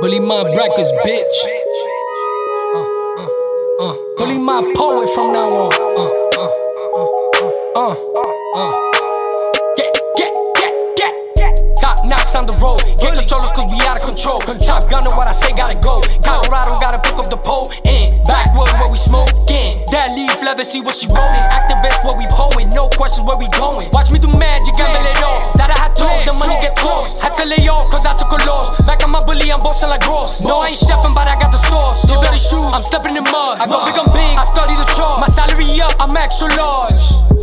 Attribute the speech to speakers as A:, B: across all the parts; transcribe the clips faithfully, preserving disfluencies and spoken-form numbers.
A: Bully my brackets, bitch. Uh, uh, uh, Bully my poet from now on. Uh, uh, uh, uh, uh. Get, get, get, get. Top knocks on the road. Get controllers cause we out of control. Top gunner, what I say gotta go. Colorado gotta pick up the pole. And backwood where we smoking. That leaf leather, see what she rolling. Activist where we poing. No questions where we going. Watch me do magic, I'm it all. That I had told, the money get tossed. Had to lay off cause I took a loss. Back on my bully, I'm bossing like Ross. No, I ain't chefing, but I got the sauce. You better shoes, I'm stepping in mud. I go big, I'm big, I study the chart. My salary up, I'm extra large.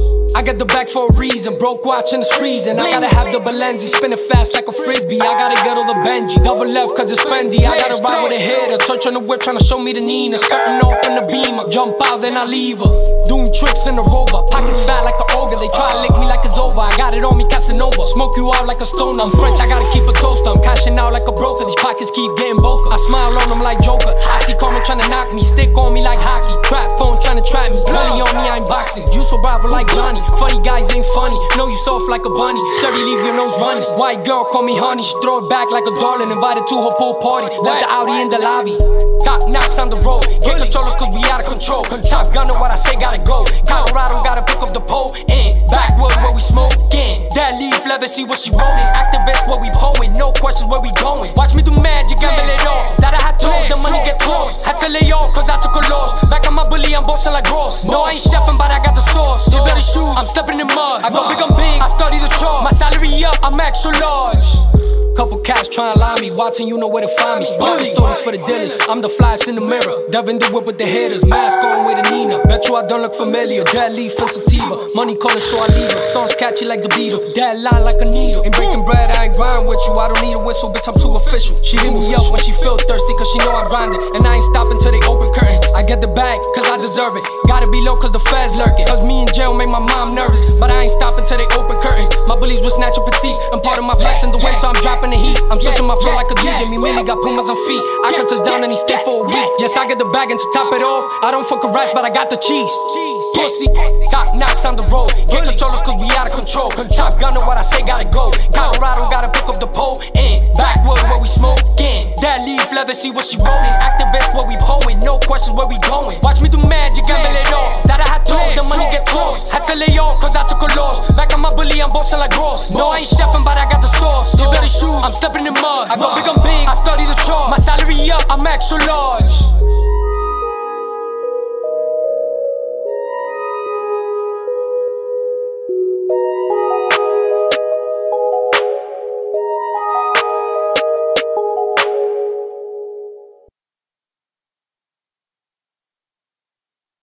A: I got the bag for a reason, broke watch and it's freezing. I gotta have the Balenzi, spinning fast like a frisbee. I gotta get all the Benji, double left cause it's Fendi. I gotta ride with a hitter, touch on the whip trying to show me the Nina. Skirting off in the beamer, jump out then I leave her. Doing tricks in the rover, pockets fat like an ogre. They try to lick me like it's over, I got it on me Casanova. Smoke you out like a stone, I'm French, I gotta keep a toaster. I'm cashing out like a broker, these pockets keep getting boca. I smile on them like Joker, I see karma trying to knock me. Stick on me like hockey, trap phone trying to trap me. Really on me, I ain't boxing, you so bravo like Johnny. Funny guys ain't funny, know you soft like a bunny. Thirty leave your nose running. White girl call me honey, she throw it back like a darling. Invited to her pool party, left the Audi in the lobby. Top knocks on the road, get controllers cause we out of control. Top gunner, what I say gotta go. Colorado gotta pick up the pole. And backwood where we smoking. That leaf leather, see what she rolling. Activist where we poing, no questions where we going. Watch me do magic, I'm it all. That I had told, the money get tossed. Had to lay off cause I took a loss. Back on my bully, I'm bossing like Ross. No, I ain't chefing, but I got the sauce. You better shoes, I'm stepping in mud. I go big, I'm big, I study the chart. My salary up, I'm extra large. Couple cats tryna lie me, Watson, you know where to find me. Got the stories for the dealers, I'm the flyest in the mirror. Devin the whip with the hitters, mask on with a Nina. Bet you I don't look familiar, dead leaf and sativa. Money calling so I leave it, songs catchy like the Beatles. Dead line like a needle, ain't breaking bread, I ain't grind with you. I don't need a whistle, bitch, I'm too official. She hit me up when she feel thirsty, cause she know I grind it. And I ain't stopping till they open curtains. I get the bag, cause I deserve it. Gotta be low cause the feds lurking. Cause me in jail make my mom nervous. But I ain't stopping till they open curtains. My bullies will snatch a petite. I'm part of my flex in the way, so I'm dropping the heat. I'm searching my flow like a D J, me really got Pumas on feet. I can touch down and he stay for a week. Yes, I get the bag and to top it off, I don't fuck a rice, but I got the cheese. Pussy, top knocks on the road. Get controllers cause we out of control. Top gunner, what I say gotta go. Colorado gotta pick up the pole. And backwood where we smoking. That leaf leather, see what she rolling. Activist where we poing, no questions where we going. Watch me do magic, I'm it all. That I had told, the money get tossed. Had to lay off cause I took a loss. Back on my bully, I'm bossing like Ross. No, I ain't chefing, but I got the sauce. You better shoes, I'm stepping in mud. I go big, I'm big, I study the chart. My salary up, I'm extra large.